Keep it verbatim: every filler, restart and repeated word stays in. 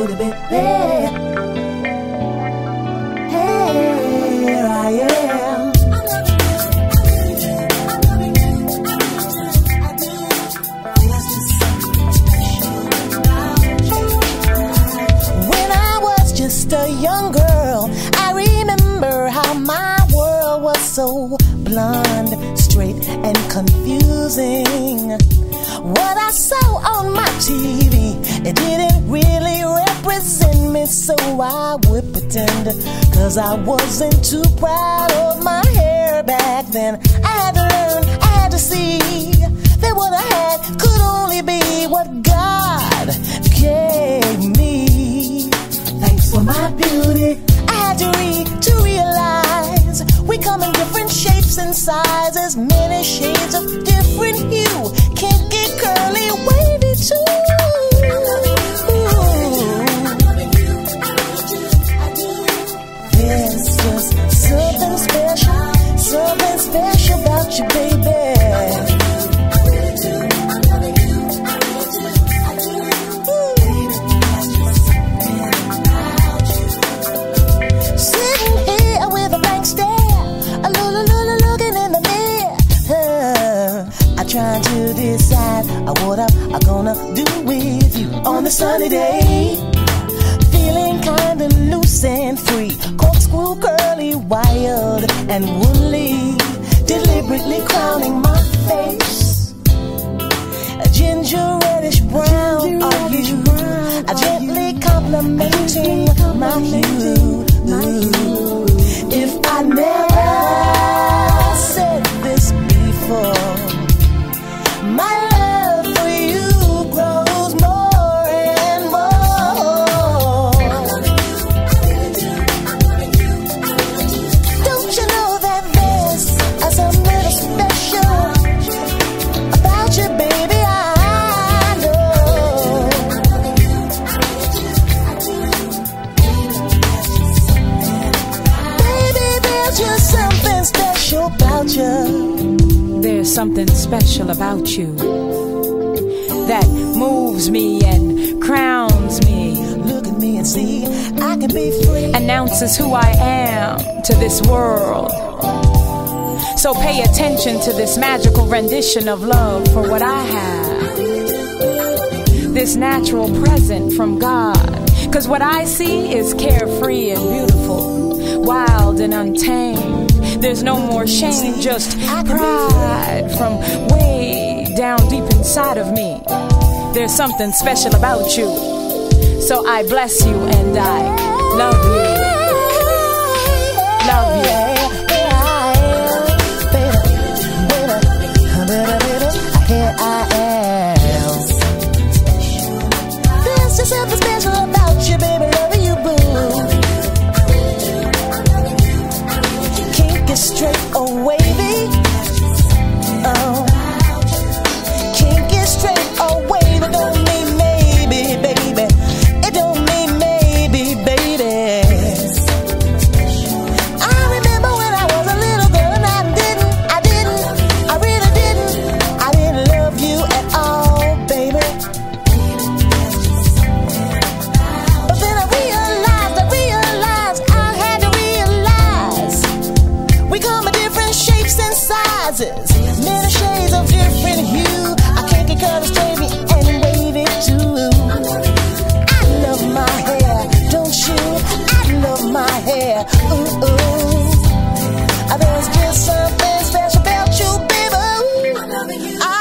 beauty, baby. Here I am. When I was just a young girl, I remember how my world was so blonde, straight, and confusing. What I saw on my T V, it didn't really represent me, so I would pretend, cause I wasn't too proud of my hair back then. I had to learn, I had to see that what I had could only be what God gave me. Thanks for my beauty. I had to read to realize we come in different shapes and sizes, many shades of different hue. Can't get curly, wavy too. There's just something special, something special about you, baby. Sitting here with a blank stare, a little, little looking in the mirror. I try to decide what I'm gonna do with you on a sunny day. Feeling kinda loose and free, corkscrew, curly, wild and woolly, deliberately crowning my face. A ginger reddish brown are you, a gently complimenting my hue. If I never said this before, my love for you grows more and more. Don't you know that there's something special about you, baby? I know. Baby, there's just something special about you. There's something special about you that moves me and crowns me. Look at me and see I can be free. Announces who I am to this world. So pay attention to this magical rendition of love for what I have, this natural present from God. Cause what I see is carefree and beautiful, wild and untamed. There's no more shame, just pride from way down deep inside of me. There's something special about you, so I bless you and I love you. Love you. Here I am. There's just something special about you, baby. Loving you, boo. Can't get straight or wavy. Oh, can't get straight or wavy. Don't mean maybe, baby. It don't mean maybe, baby. I remember when I was a little girl and I didn't, I didn't, I really didn't, I didn't love you at all, baby. But then I realized, I realized, I had to realize we come in different shapes and sizes, many shades of different hue. I can't get curly, straight and wavy too. I love my hair, don't you? I love my hair. Ooh.